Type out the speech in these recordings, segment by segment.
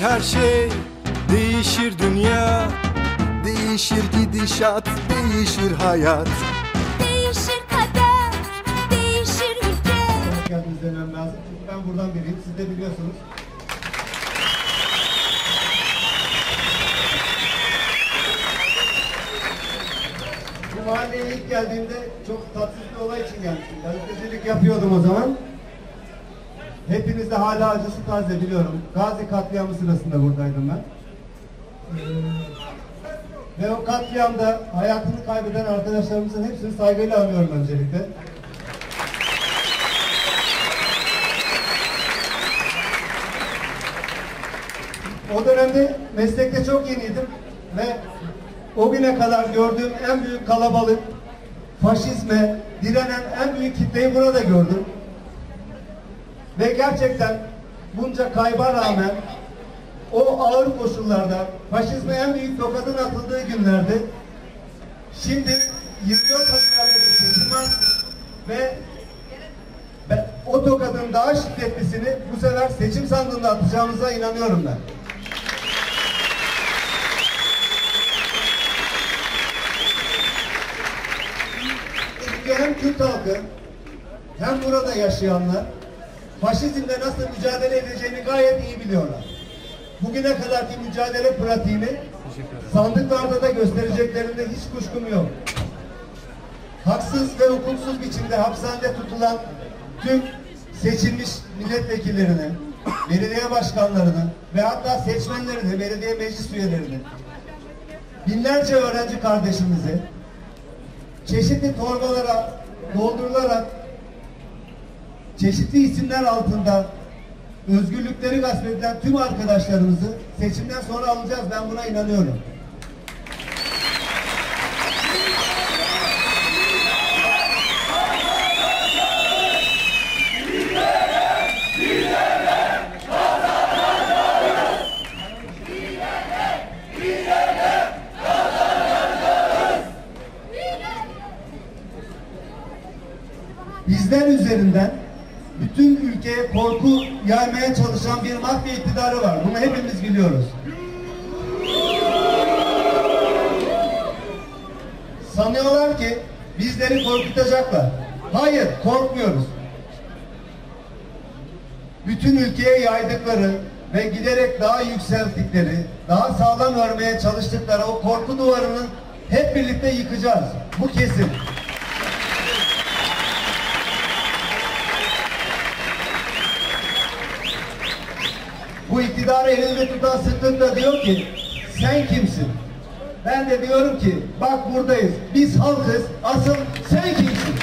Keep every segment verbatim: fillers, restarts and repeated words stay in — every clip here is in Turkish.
her şey, değişir dünya. Değişir gidişat, değişir hayat. Değişir kader, değişir ülke. Hoş geldiniz demem lazım çünkü ben buradan biriyim, siz de biliyorsunuz. Bu mahalleye ilk geldiğimde çok tatsız bir olay için gelmiştim. Gazetecilik yapıyordum o zaman. Hepiniz de hala acısı taze biliyorum. Gazi katliamı sırasında buradaydım ben. Ve o katliamda hayatını kaybeden arkadaşlarımızın hepsini saygıyla anıyorum öncelikle. O dönemde meslekte çok yeniydim ve o güne kadar gördüğüm en büyük kalabalık, faşizme direnen en büyük kitleyi burada gördüm. Ve gerçekten bunca kayba rağmen o ağır koşullarda faşizme en büyük tokadın atıldığı günlerde şimdi yirmi dört Haziran'da bir seçim var ve ben o tokadın daha şiddetlisini bu sefer seçim sandığında atacağımıza inanıyorum ben. Çünkü hem Kürt halkı hem burada yaşayanlar faşizmle nasıl mücadele edeceğini gayet iyi biliyorlar. Bugüne kadarki mücadele pratiğini sandıklarda da göstereceklerinde hiç kuşkum yok. Haksız ve hukuksuz biçimde hapishanede tutulan tüm seçilmiş milletvekillerini, belediye başkanlarını ve hatta seçmenlerini, belediye meclis üyelerini, binlerce öğrenci kardeşimizi çeşitli torbalara doldurularak çeşitli isimler altında özgürlükleri gasp edilen tüm arkadaşlarımızı seçimden sonra alacağız. Ben buna inanıyorum. Bizler üzerinden bütün ülkeye korku yaymaya çalışan bir mafya iktidarı var. Bunu hepimiz biliyoruz. Sanıyorlar ki bizleri korkutacaklar. Hayır, korkmuyoruz. Bütün ülkeye yaydıkları ve giderek daha yükselttikleri, daha sağlam örmeye çalıştıkları o korku duvarını hep birlikte yıkacağız. Bu kesin. Bu iktidarı elinde tutan sıklıkla diyor ki sen kimsin? Ben de diyorum ki bak buradayız. Biz halkız. Asıl sen kimsin?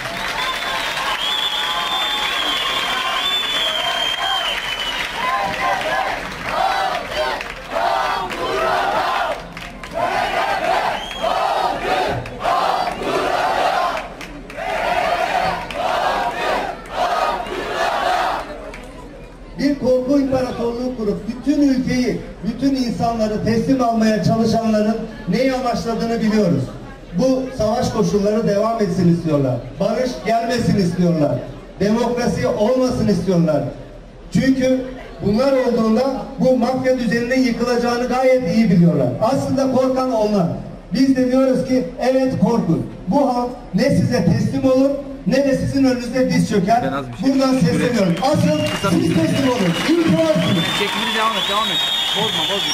Bir korku imparatorluğu kurup bütün ülkeyi, bütün insanları teslim almaya çalışanların neyi amaçladığını biliyoruz. Bu savaş koşulları devam etsin istiyorlar. Barış gelmesin istiyorlar. Demokrasi olmasın istiyorlar. Çünkü bunlar olduğunda bu mafya düzeninin yıkılacağını gayet iyi biliyorlar. Aslında korkan onlar. Biz de diyoruz ki evet korkun. Bu halk ne size teslim olur ne de sizin önünüzde diz çöker. Şey buradan sesleniyorum. Asıl siz teslim olun. İntiharsınız. Çekimini devam et, devam et. Bozma, bozma.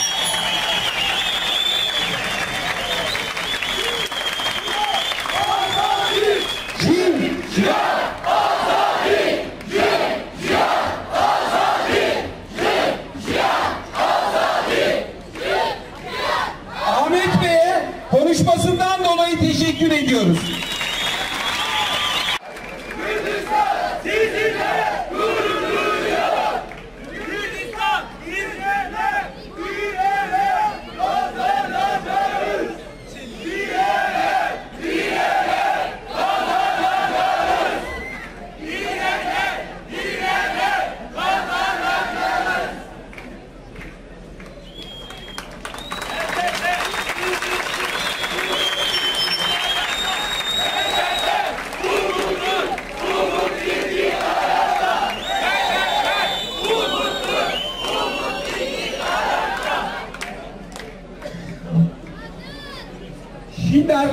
Kim? Ahmet Bey'e konuşmasından dolayı teşekkür ediyoruz.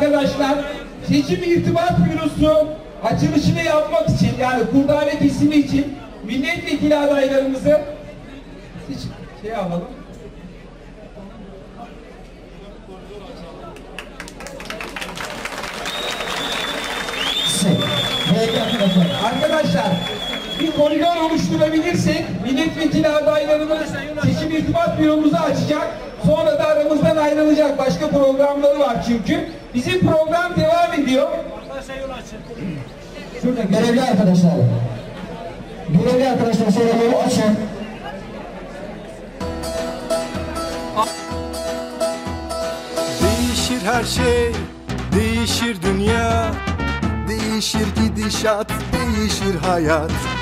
arkadaşlar seçim irtibat bürosu açılışını yapmak için, yani kurdane kesimi için milletvekili adaylarımızı seçim şey alalım. Arkadaşlar bir koridor oluşturabilirsek milletvekili adaylarımız seçim irtibat büromuzu açacak. Sonra da aramızdan ayrılacak. Başka programları var çünkü. Bizim program devam ediyor. Şurada görevli arkadaşlar. Görevli arkadaşlar soruları açın. Değişir her şey, değişir dünya. Değişir gidişat, değişir hayat.